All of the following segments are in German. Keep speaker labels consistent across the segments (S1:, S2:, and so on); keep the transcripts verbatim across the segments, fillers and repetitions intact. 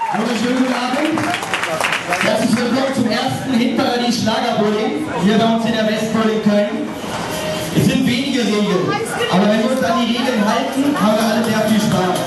S1: Wunderschönen guten Abend. Herzlich willkommen zum ersten Hinterrallye Schlagerbowling hier bei uns in der Westpol in Köln. Es sind wenige Regeln, aber wenn wir uns an die Regeln halten, haben wir alle sehr viel Spaß.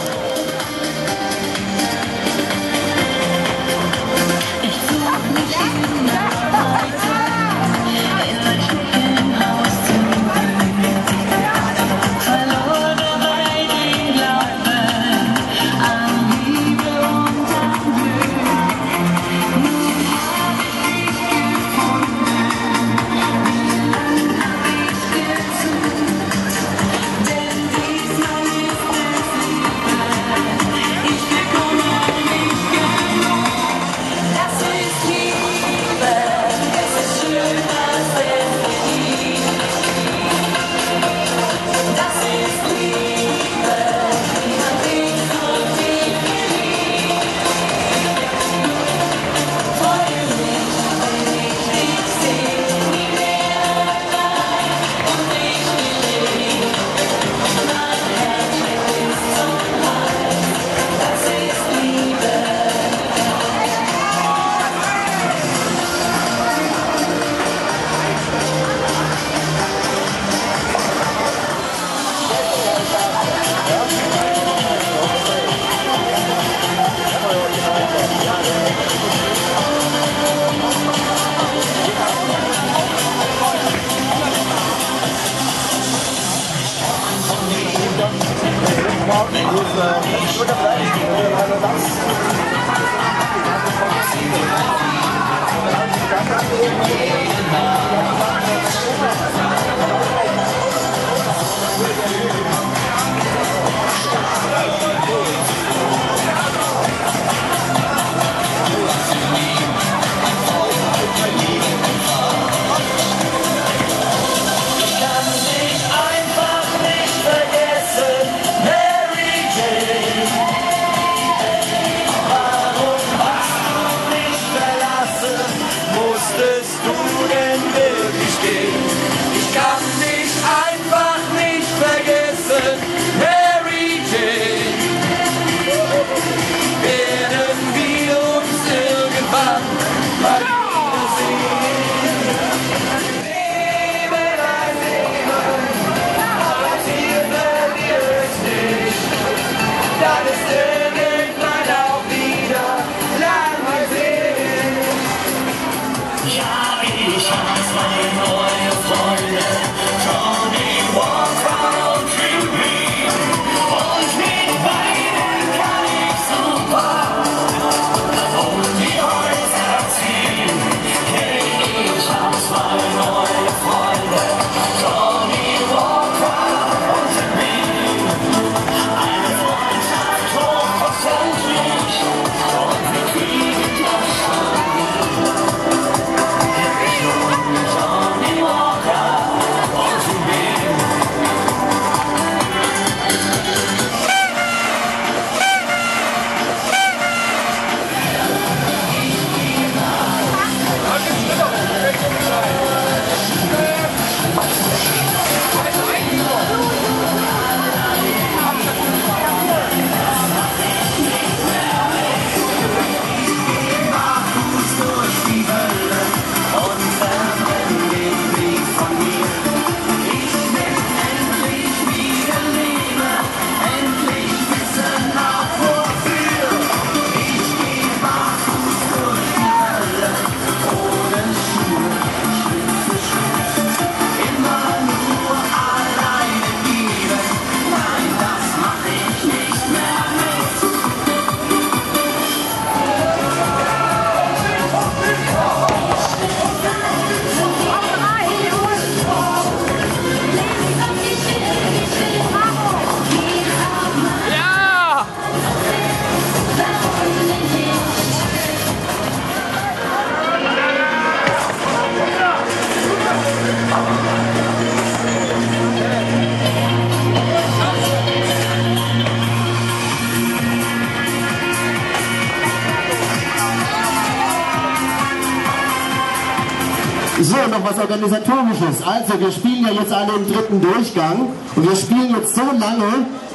S2: So, noch was Organisatorisches. Also, wir spielen ja jetzt alle im dritten Durchgang und wir spielen jetzt so lange,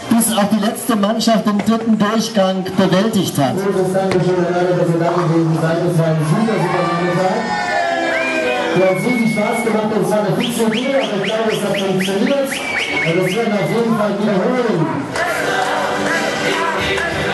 S3: bis auch die letzte Mannschaft den dritten Durchgang bewältigt hat.
S4: Großes Dankeschön an alle, dass ihr da gewesen seid. Das war ein super, super Nachmittag. Wir haben riesig Spaß gemacht, es war eine fixe Idee, aber ich glaube, es hat funktioniert. Und das werden wir auf jeden Fall wiederholen.